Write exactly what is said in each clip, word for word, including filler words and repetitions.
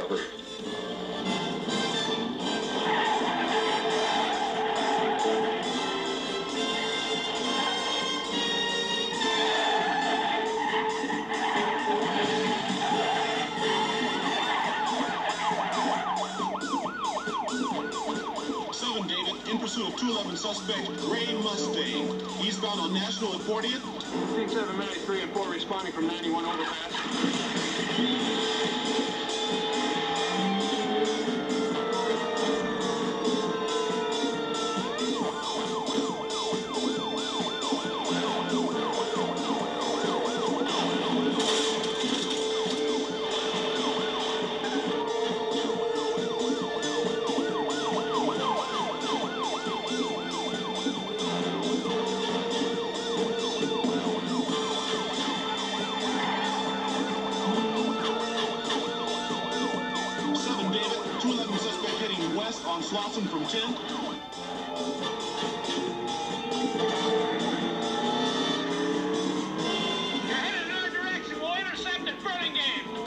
cover. seven, David, in pursuit of two eleven suspect, Ray Mustang. Eastbound on National at fortieth. six seven ninety-three and four responding from ninety-one overpass. two eleven suspect heading west on Slauson from ten. You're headed in our direction. We'll intercept at Burlingame.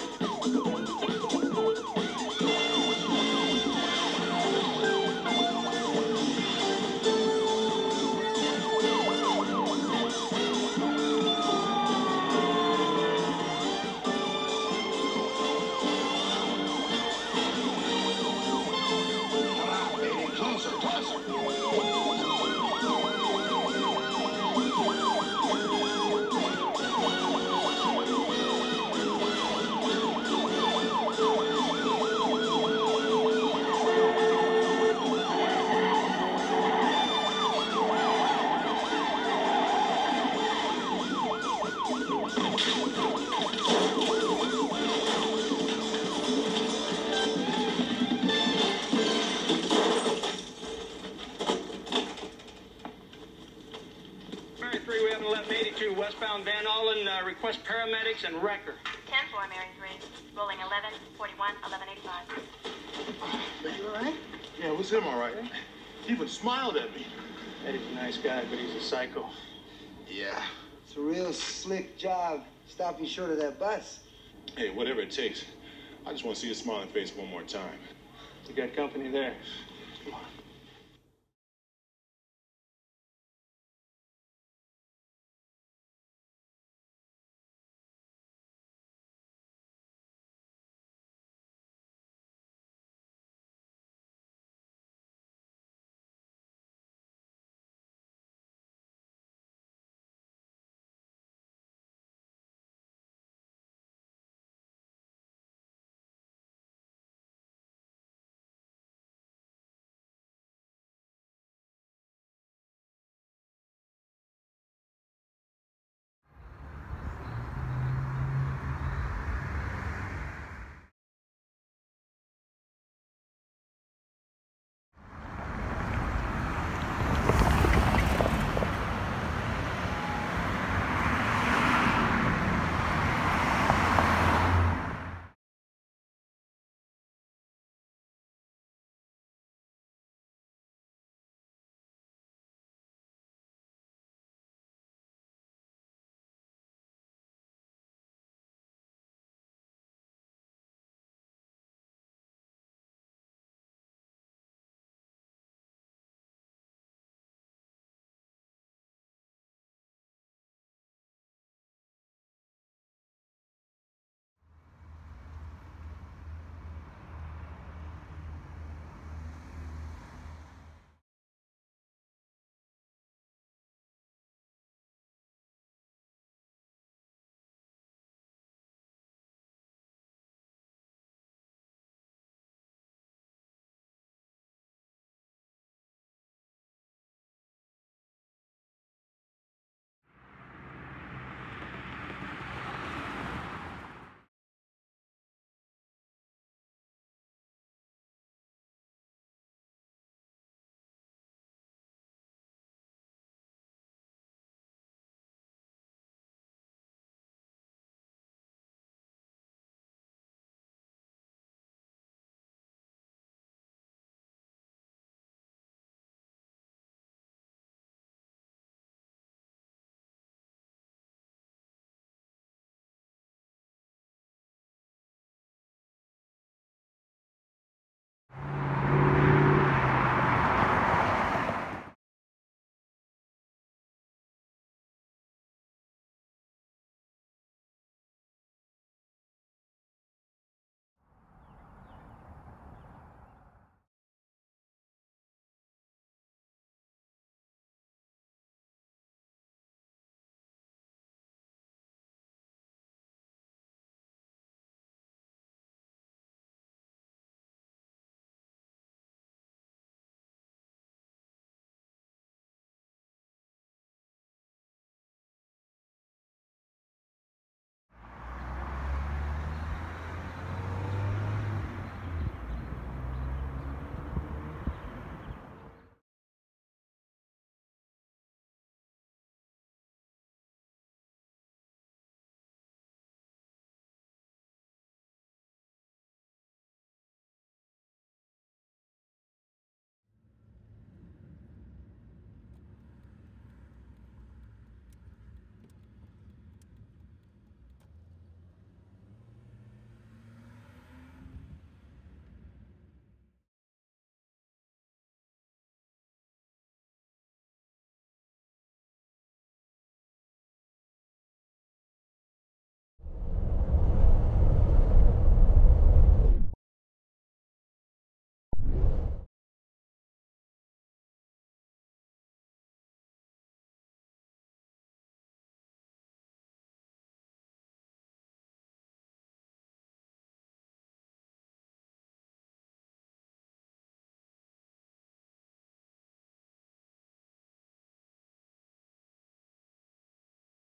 three, we have an eleven eighty-two westbound Van Allen, uh, request paramedics and wrecker. ten four, Mary three, rolling eleven forty-one, eleven eighty-five. Are you all right? Yeah, it was him all right. He even smiled at me. Eddie's a nice guy, but he's a psycho. Yeah. It's a real slick job stopping short of that bus. Hey, whatever it takes. I just want to see his smiling face one more time. You got company there. Come on.